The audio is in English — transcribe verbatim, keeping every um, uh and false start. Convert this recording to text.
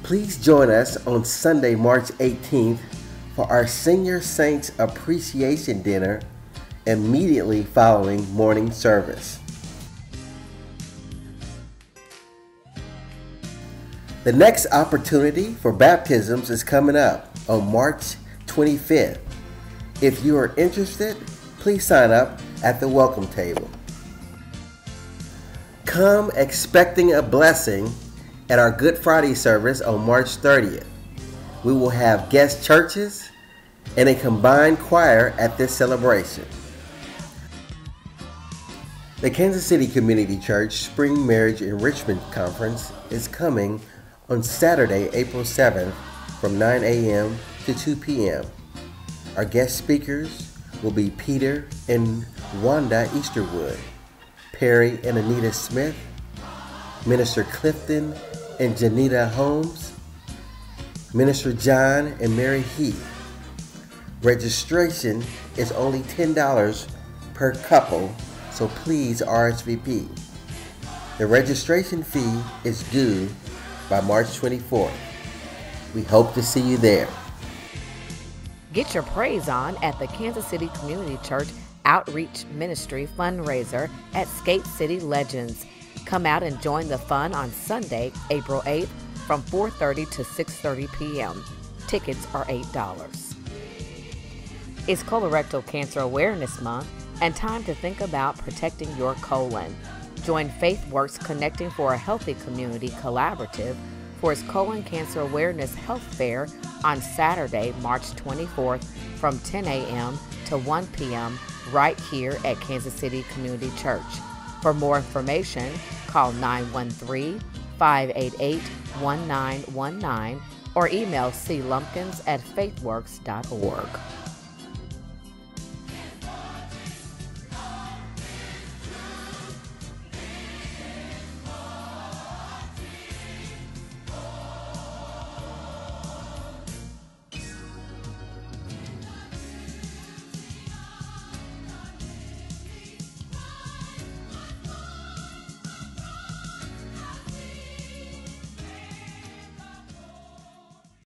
Please join us on Sunday, March eighteenth for our Senior Saints Appreciation Dinner immediately following morning service. The next opportunity for baptisms is coming up on March twenty-fifth. If you are interested, please sign up at the welcome table. Come expecting a blessing at our Good Friday service on March thirtieth. We will have guest churches and a combined choir at this celebration. The Kansas City Community Church Spring Marriage Enrichment Conference is coming on Saturday, April seventh from nine a m to two p m Our guest speakers will be Peter and Wanda Easterwood, Perry and Anita Smith, Minister Clifton and Janita Holmes, Minister John and Mary Heath. Registration is only ten dollars per couple, so please R S V P. The registration fee is due by March twenty-fourth. We hope to see you there. Get your praise on at the Kansas City Community Church Outreach Ministry fundraiser at Skate City Legends. Come out and join the fun on Sunday, April eighth from four thirty to six thirty p m Tickets are eight dollars. It's Colorectal Cancer Awareness Month and time to think about protecting your colon. Join FaithWorks Connecting for a Healthy Community Collaborative for its Colon Cancer Awareness Health Fair on Saturday, March twenty-fourth from ten a m to one p m right here at Kansas City Community Church. For more information, call nine one three, five eight eight, one nine one nine or email c lumpkins at faithworks dot org.